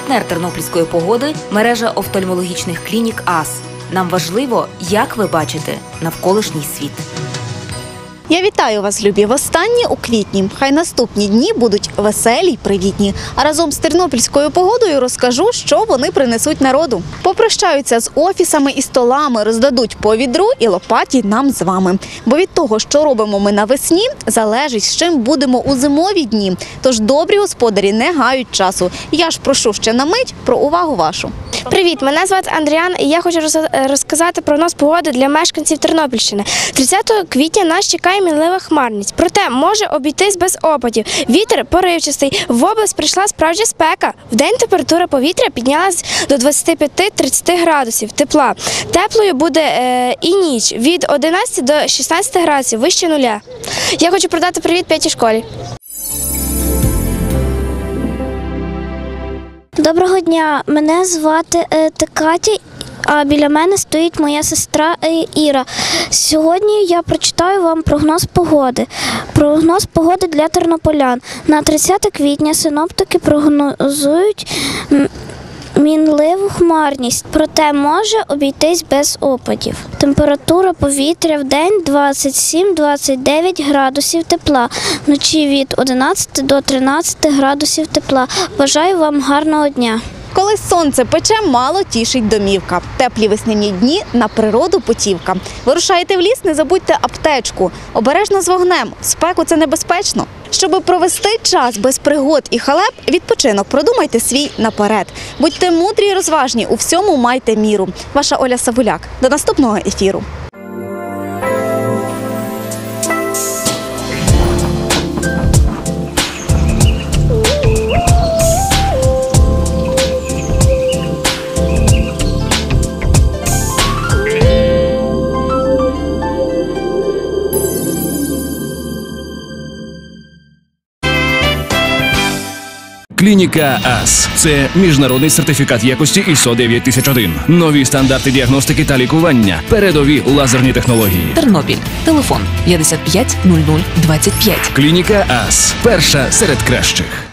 Партнер тернопільської погоди – мережа офтальмологічних клінік АС. Нам важливо, як ви бачите навколишній світ. Я вітаю вас, любі, востаннє у квітні. Хай наступні дні будуть веселі й привітні. А разом з тернопільською погодою розкажу, що вони принесуть народу. Попрощаються з офісами і столами, роздадуть по відру і лопаті нам з вами. Бо від того, що робимо ми навесні, залежить, з чим будемо у зимові дні. Тож добрі господарі не гають часу. Я ж прошу ще на мить про увагу вашу. Привіт, мене звати Андріан, і я хочу розказати прогноз погоди для мешканців Тернопільщини. 30 квітня нас чекає мінлива хмарність, проте може обійтись без опадів. Вітер поривчастий, в область прийшла справжня спека. Вдень температура повітря піднялась до 25-30 градусів тепла. Теплою буде і ніч від 11 до 16 градусів, вище нуля. Я хочу передати привіт 5-й школі. Доброго дня, мене звати Катя, а біля мене стоїть моя сестра Іра. Сьогодні я прочитаю вам прогноз погоди. Прогноз погоди для тернополян. На 30 квітня синоптики прогнозують мінливу хмарність, проте може обійтись без опадів. Температура повітря в день 27-29 градусів тепла, вночі від 11 до 13 градусів тепла. Бажаю вам гарного дня. Коли сонце пече, мало тішить домівка. Теплі весняні дні – на природу путівка. Вирушаєте в ліс, не забудьте аптечку. Обережно з вогнем, в спеку це небезпечно. Щоби провести час без пригод і халеп, відпочинок продумайте свій наперед. Будьте мудрі і розважні, у всьому майте міру. Ваша Оля Савуляк. До наступного ефіру. Клініка АС – це міжнародний сертифікат якості ISO 9001. Нові стандарти діагностики та лікування. Передові лазерні технології. Тернопіль. Телефон 55 00 25. Клініка АС – перша серед кращих.